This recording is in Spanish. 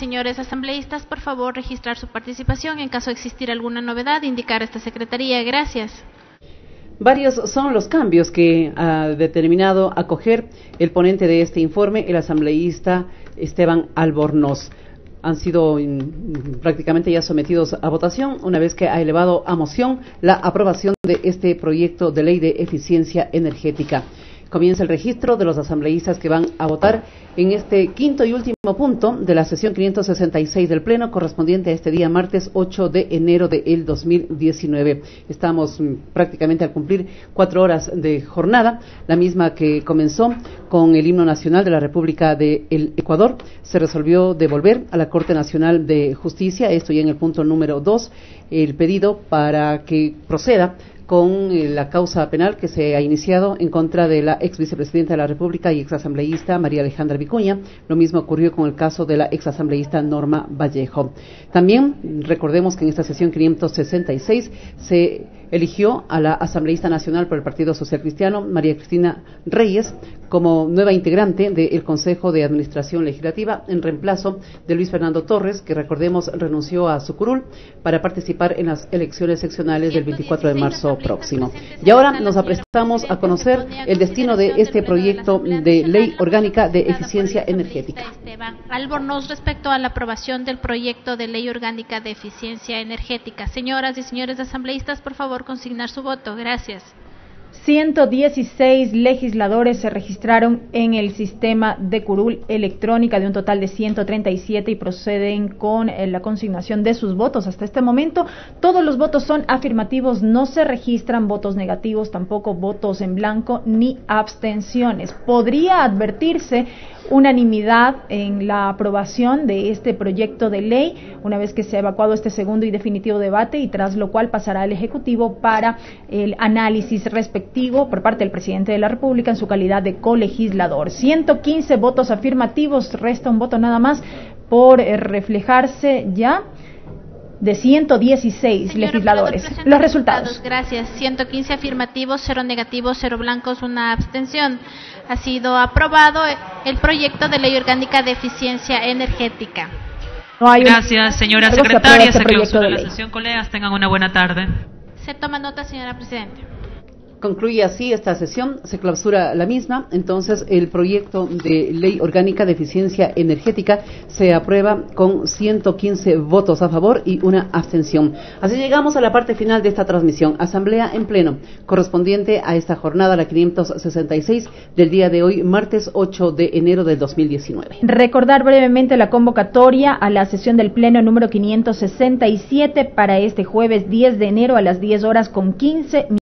Señores asambleístas, por favor, registrar su participación. En caso de existir alguna novedad, indicar a esta secretaría. Gracias. Varios son los cambios que ha determinado acoger el ponente de este informe, el asambleísta Esteban Albornoz. Han sido prácticamente ya sometidos a votación, una vez que ha elevado a moción la aprobación de este proyecto de ley de eficiencia energética. Comienza el registro de los asambleístas que van a votar en este quinto y último punto de la sesión 566 del Pleno, correspondiente a este día martes 8 de enero del 2019. Estamos prácticamente al cumplir 4 horas de jornada, la misma que comenzó con el himno nacional de la República del Ecuador. Se resolvió devolver a la Corte Nacional de Justicia, esto ya en el punto número 2, el pedido para que proceda con la causa penal que se ha iniciado en contra de la ex vicepresidenta de la República y ex asambleísta María Alejandra Vicuña. Lo mismo ocurrió con el caso de la ex asambleísta Norma Vallejo. También recordemos que en esta sesión 566 se eligió a la asambleísta nacional por el Partido Social Cristiano, María Cristina Reyes, como nueva integrante del Consejo de Administración Legislativa, en reemplazo de Luis Fernando Torres, que recordemos renunció a su curul para participar en las elecciones seccionales del 24 de marzo próximo. Y ahora nos aprestamos a conocer el destino de este proyecto de ley orgánica de eficiencia energética. Esteban Albornoz, respecto a la aprobación del proyecto de ley orgánica de eficiencia energética. Señoras y señores asambleístas, por favor, consignar su voto. Gracias. 116 legisladores se registraron en el sistema de curul electrónica de un total de 137 y proceden con la consignación de sus votos. Hasta este momento todos los votos son afirmativos, no se registran votos negativos, tampoco votos en blanco ni abstenciones. Podría advertirse unanimidad en la aprobación de este proyecto de ley una vez que se ha evacuado este segundo y definitivo debate, y tras lo cual pasará al Ejecutivo para el análisis respectivo por parte del Presidente de la República en su calidad de colegislador. 115 votos afirmativos, resta un voto nada más por reflejarse ya de 116 legisladores. Los resultados. Gracias. 115 afirmativos, 0 negativos, 0 blancos, 1 abstención. Ha sido aprobado el proyecto de ley orgánica de eficiencia energética. Gracias, señora secretaria. Se clausura la sesión, colegas. Tengan una buena tarde. Se toma nota, señora presidenta. Concluye así esta sesión, se clausura la misma. Entonces el proyecto de ley orgánica de eficiencia energética se aprueba con 115 votos a favor y 1 abstención. Así llegamos a la parte final de esta transmisión, asamblea en pleno, correspondiente a esta jornada, la 566 del día de hoy, martes 8 de enero del 2019. Recordar brevemente la convocatoria a la sesión del pleno número 567 para este jueves 10 de enero a las 10 horas con 15 minutos.